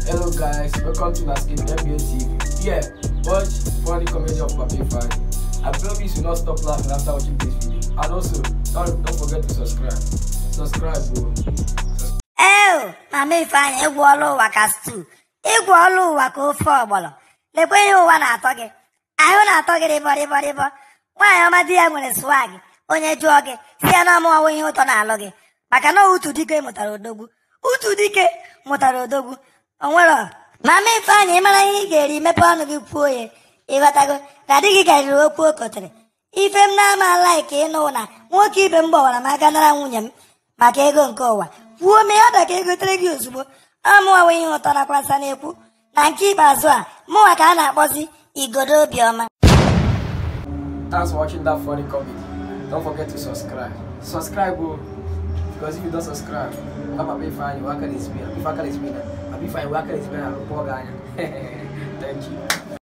Hello guys, welcome to Naskin NBA TV. Yeah, watch funny comedy of Ifanyi. I promise you will not stop laughing after watching this video. And also, don't forget to subscribe. Subscribe, bro. Oh, Ifanyi, egwu ọlụ ụwa ka stew. Egwu ọlụ ụwa ka ofe ọgbọlọ. Lekwe ihe ụwa na-atọ gị. Ahụ na-atọ gị rịbọ. Nwaanyị ọma di ya nwere swag. Onye jụọ gị, si ya na ọmụọwụ ihe ụtọ na-alụ gị. Maka na utu dike mụtara odogwu. Utu dike mụtara odogwu. Onwere Ifanyi, mara ihe ị ga-eri mepe ọnụ gị kwuo ya. Ịghọtago na di gị karịrị okwu okotere. Ife m na-ama like ịnụ na nwoke ibe m gbawara m aka nara nwunye m maka ego nke ụwa. Kwuo mee ọ ka egotere gị ozugbo. Amụọwa ihe ụtọ nakwasa na-ekwu na nke ikpeazụ a mụnwa ka a na-akpọzi igodo Obioma. Thanks for watching that funny comedy. Don't forget to subscribe. Subscribe, bro. Because if you don't subscribe, Ifanyi, what can it be? Thank you.